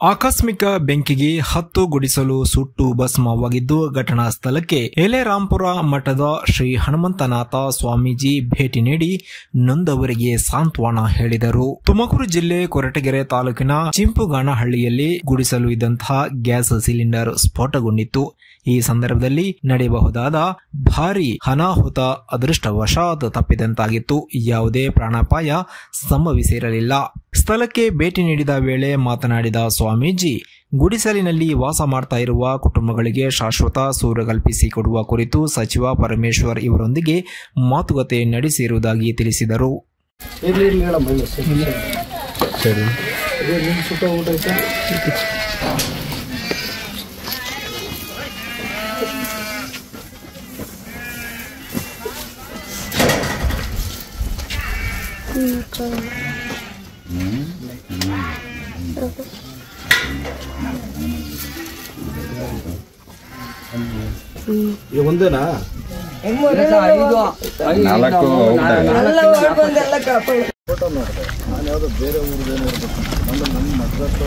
ಆಕಸ್ಮಿಕ ಬೆಂಕಿಗೆ 10 ಗುಡಿಸಲು ಸುಟ್ಟು ಭಸ್ಮವಾಗಿದ್ದು ಘಟನಾ ಸ್ಥಳಕ್ಕೆ ಎಲೆರಾಂಪುರ ಮಠದ ಶ್ರೀ ಹನುಮಂತನಾಥ ಸ್ವಾಮೀಜಿ ಭೇಟಿ ನೀಡಿ ನೊಂದವರಿಗೆ ಸಾಂತ್ವನ ಹೇಳಿದರು. ತುಮಕೂರು ಜಿಲ್ಲೆ ಕೊರಟಗೆರೆ ತಾಲೂಕಿನ ಚಿಂಪುಗಾನಹಳ್ಳಿಯಲ್ಲಿ ಗುಡಿಸಲು ಇದ್ದಂತಹ ಗ್ಯಾಸ್ ಸಿಲಿಂಡರ್ ಸ್ಫೋಟಗೊಂಡಿತ್ತು. ಈ ಸಂದರ್ಭದಲ್ಲಿ ನಡೆಯಬಹುದಾದ ಭಾರೀ ಅನಾಹುತ ಅದೃಷ್ಟವಶಾತ್ ತಪ್ಪಿದಂತಾಗಿತ್ತು. ಯಾವುದೇ ಪ್ರಾಣಾಪಾಯ ಸಂಭವಿಸಿರಲಿಲ್ಲ. ಸ್ಥಳಕ್ಕೆ ಭೇಟಿ ನೀಡಿದ ವೇಳೆ ಮಾತನಾಡಿದ ಸ್ವಾಮೀಜಿ, ಗುಡಿಸಲಿನಲ್ಲಿ ವಾಸ ಮಾಡ್ತಾ ಇರುವ ಕುಟುಂಬಗಳಿಗೆ ಶಾಶ್ವತ ಸೂರು ಕಲ್ಪಿಸಿಕೊಡುವ ಕುರಿತು ಸಚಿವ ಪರಮೇಶ್ವರ್ ಇವರೊಂದಿಗೆ ಮಾತುಕತೆ ನಡೆಸಿರುವುದಾಗಿ ತಿಳಿಸಿದರು. ಒಂದೇನಾ ಫೋಟೋ ನೋಡಿದೆ. ನಾನು ಯಾವುದೋ ಬೇರೆ ಊರಿಗೇನೋ ಇರ್ಬೇಕು, ನಮ್ಮ ಮದ್ರಸ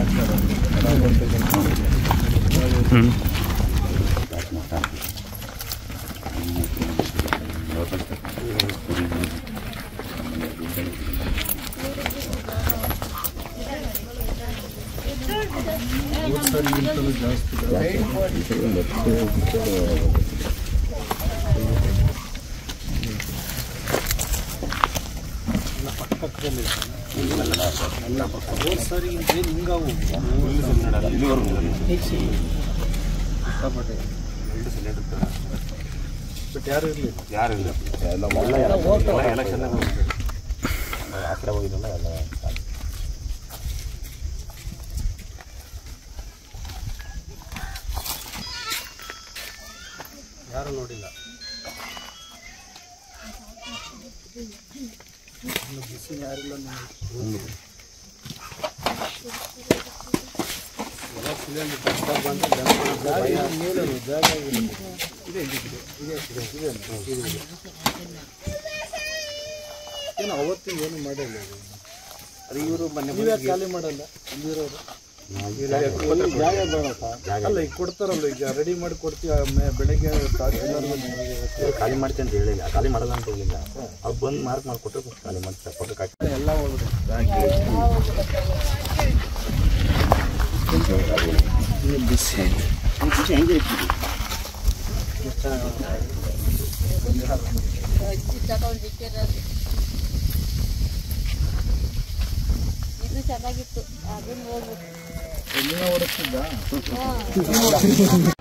ಯಾರು ನೋಡಿಲ್ಲ. ಬಿಸಿ ಯಾರಿಲ್ಲ. ಏನು ಅವತ್ತಿನ ಏನು ಮಾಡಿಲ್ಲ. ಇವರು ಖಾಲಿ ಮಾಡಲ್ಲ ಇಲ್ಲಿರೋರು. ಜಾಗ ಬೇಡಪ್ಪ. ಅಲ್ಲ ಈಗ ಕೊಡ್ತಾರಲ್ಲ, ಈಗ ರೆಡಿ ಮಾಡಿ ಕೊಡ್ತೀವಿ. ಬೆಳಗ್ಗೆ ಖಾಲಿ ಮಾಡ್ತೀನಿ ಅಂತ ಹೇಳಿಲ್ಲ, ಖಾಲಿ ಮಾಡಲ್ಲ ಅಂತ ಹೇಳಿಲ್ಲ. ಅವ್ರು ಬಂದು ಮಾರ್ಕ್ ಮಾಡಿಕೊಟ್ರೆ ಖಾಲಿ ಮಾಡ್ತಾರೆ. ಪಕ್ಕ ಎಲ್ಲ ಬಿಸಿ ಹೆಂಗೆ ಇದು ಚೆನ್ನಾಗಿತ್ತು. ಅದನ್ನ ಹೊರಡ್ತಿದ್ದ